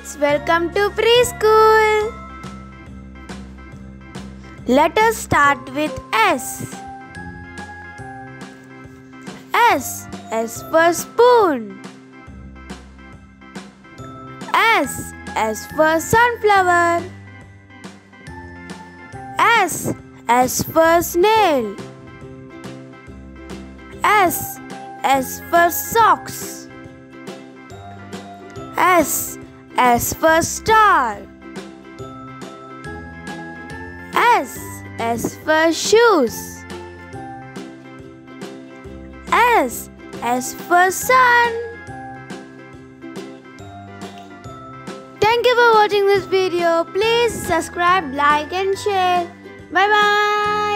kids, welcome to preschool. Let us start with S. S for spoon. S for sunflower. S for snail. S for socks. S for star. S for shoes. S for sun. Thank you for watching this video. Please subscribe, like and share. Bye bye.